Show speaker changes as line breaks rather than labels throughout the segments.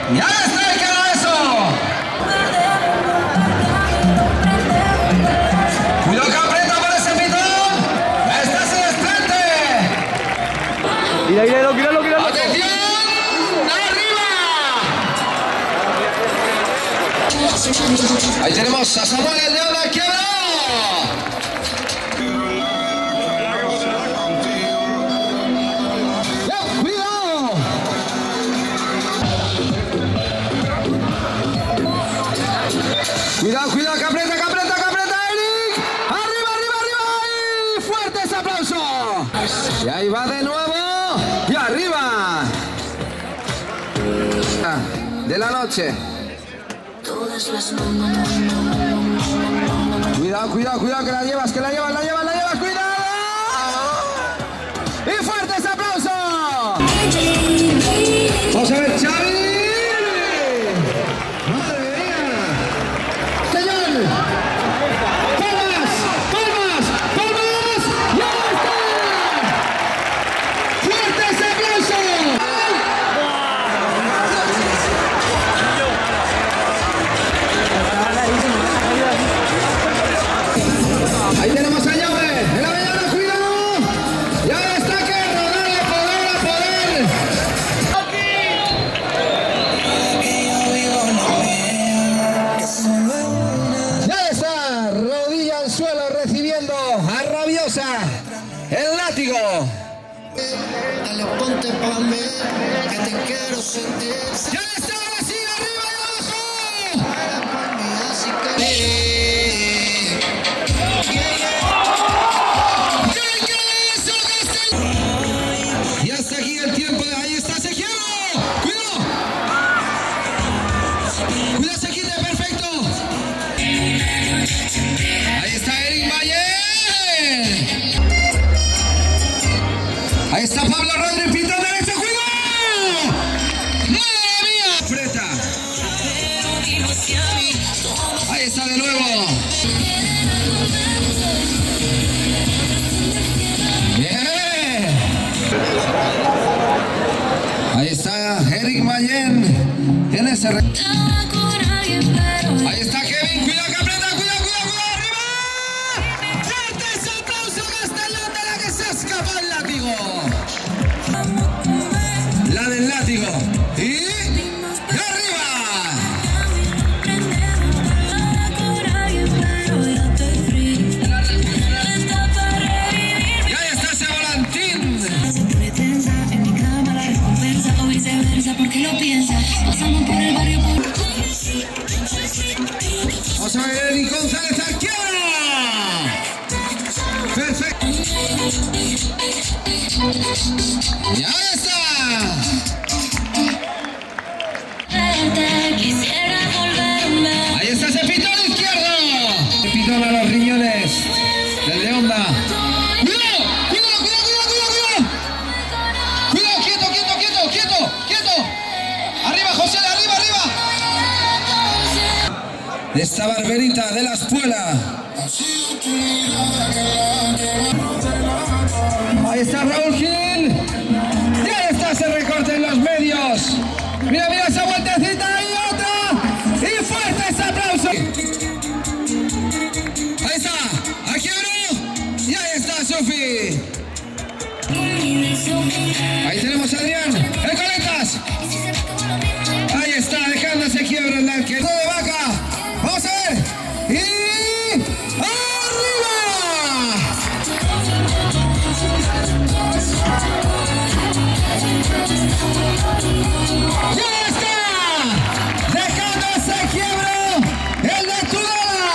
¡Ya está! ¿Qué era eso? Cuidado que aprieta por ese pitón. ¡Esta se desprende!
Quíralo.
¡Atención! ¡Arriba! Ahí tenemos a Samuel el León de Quiebra. Cuidado, que aprieta, Eric. Arriba. Y fuerte ese aplauso. Y ahí va de nuevo. Y arriba. De la noche. Cuidado, que la llevas, cuidado. Y fuerte ese aplauso. Vamos a ver, Xavi. Ahí tenemos a Llave, en la mañana, cuidado. Ya está que rodar a poder. Ya está, rodilla al suelo recibiendo a Rabiosa el látigo.
Dale, ponte pa' mí, que te quiero sentir.
Ya está, ahora sí, arriba y abajo.
Para por mí, así que...
Y hasta aquí el tiempo. Ahí está Sequiero. Cuidado. Cuidado, Sequite, perfecto. Ahí está Eric Mayer. Ahí está Pablo Rodríguez, pitón derecho. Cuidado. ¡Madre mía! Freta. Ahí está de nuevo. Bien. Ahí está Eric Mayen en ese Ahí está Kevin, cuidado que aprieta, cuidado, arriba. ¡Fuerte ese aplauso, Castellón, de la que se escapa el látigo! La del látigo. Y arriba. Y ahí está ese volantín.
Porque lo piensas, pasamos por el barrio.
Vamos a ver Eric González Arquero. Perfecto. Y ahí está. Ahí está ese pitón izquierdo. El pitón a los riñones del Leonda. ¡Cuidado! ¡Quieto! ¡Arriba, José! ¡Arriba! De esta barberita de la espuela. Ahí está Raúl Gil. Y ahí está ese recorte en los medios. Mira esa vueltecita y otra. Y fuerte ese aplauso. Ahí está. Aquí abro. Y ahí está Sofi. Ahí tenemos a Adrián. ¡El Coletas! Ahí está, dejándose quiebra el arquero de Vaca. Vamos a ver. Y arriba. Ya está. Dejándose quiebra el de Tudela.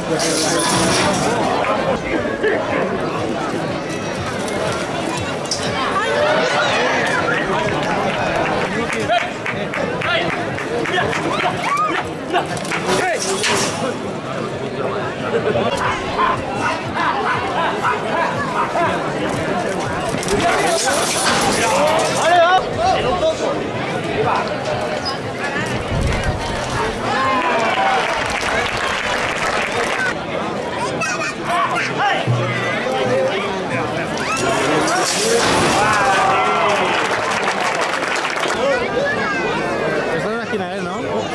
Esta es la esquina, ¿no?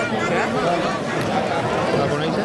¿La ponéis?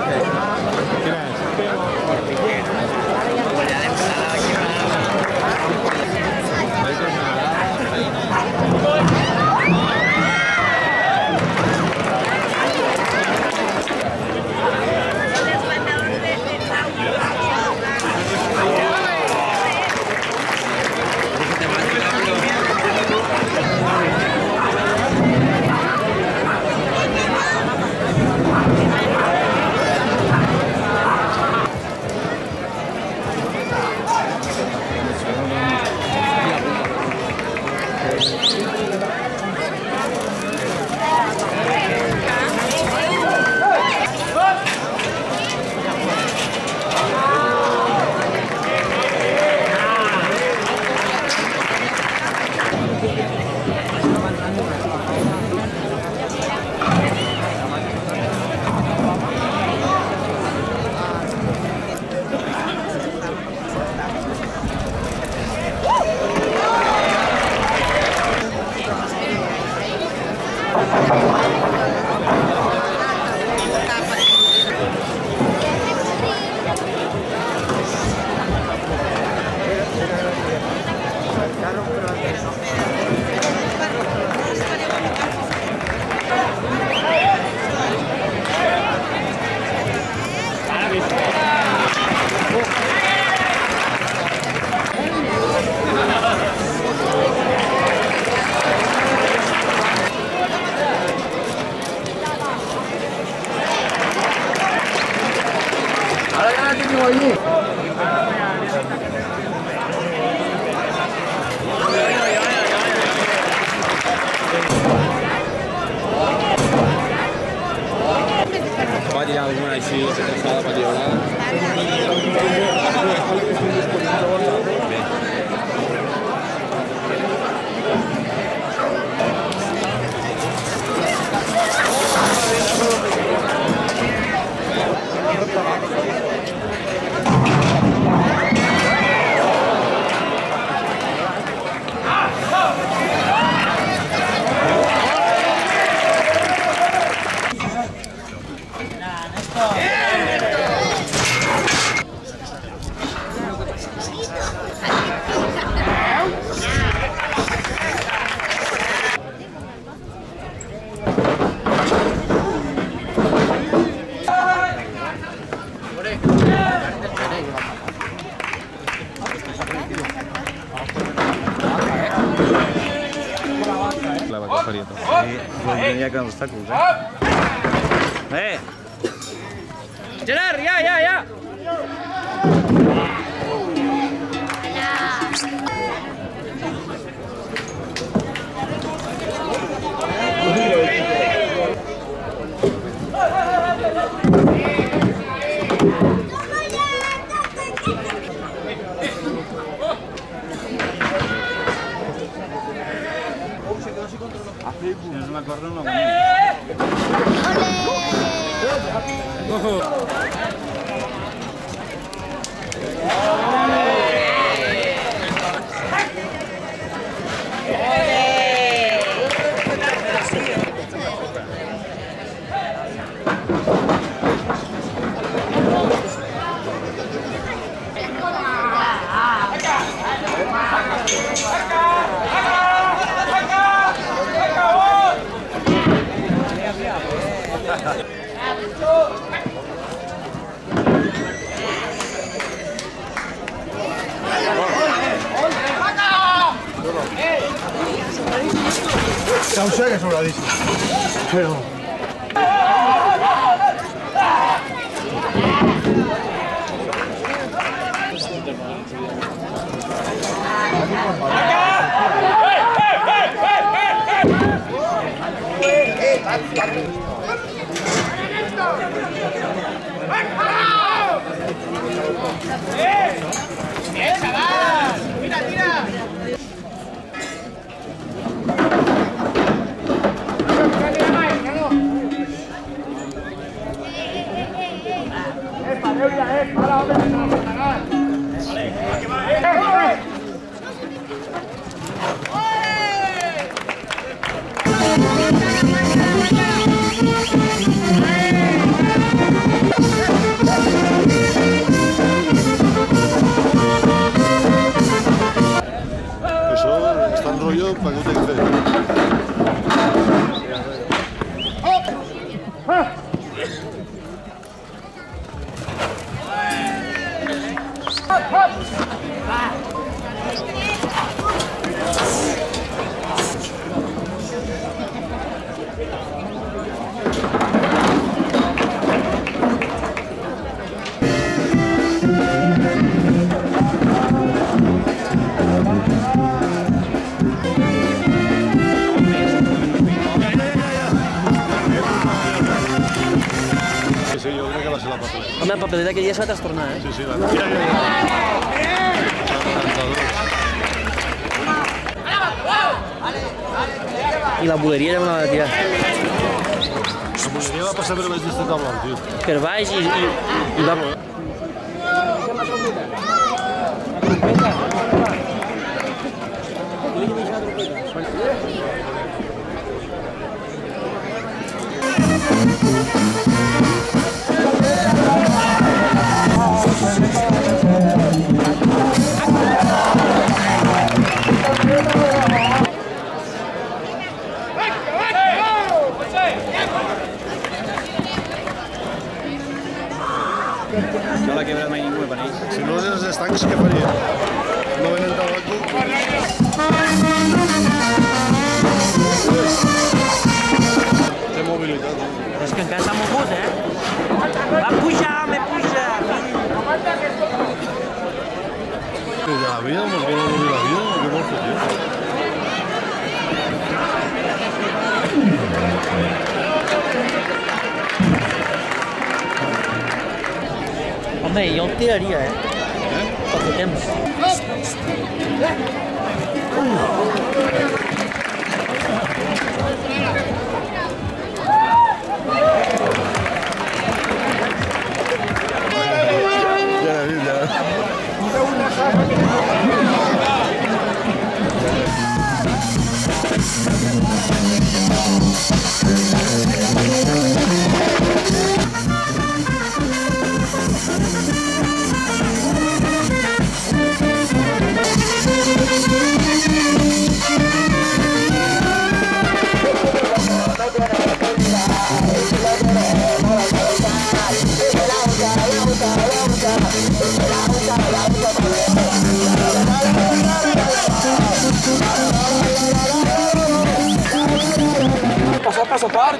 Va a tirar alguna així, sentada per lliurar.
La vaca faria tot.
Sí, pues tenia que obstacles, Gerard, ja! No me acuerdo uno.
Ja ho sé que és sobradíssim, però... Eso está en rollo para que te quede. Sí, yo creo que va a ser la papeleta.
Home, la papeleta aquell dia se va trastornar, eh?
Sí, sí, la mira,
I la boleria ja me la va tirar.
La boleria va passar per baix d'este taulal, tio.
Per baix i va...
No la quebra mai ningú, per ells.
Si no els estancs, què faria? No venen tabaco? Té mobilitat.
És que encara s'ha mogut, eh? Va pujar, home, puja!
De la vida, mos volen obrir la vida? Què vols fer, tio?
Home, jo el tiraria, eh? Pel temps.
Paso par.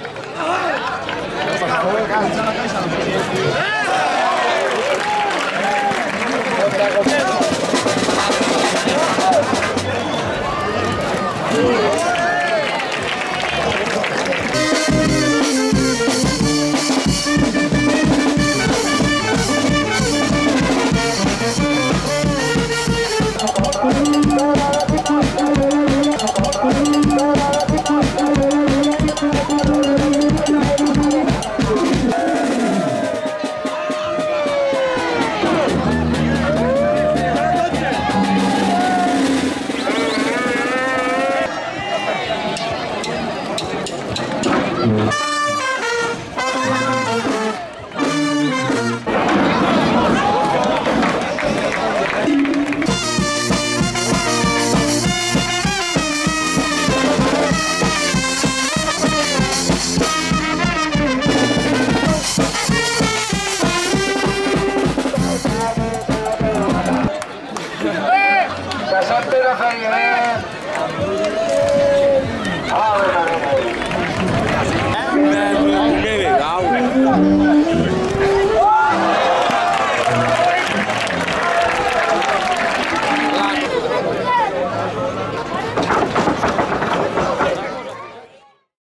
Sant Pere Feina,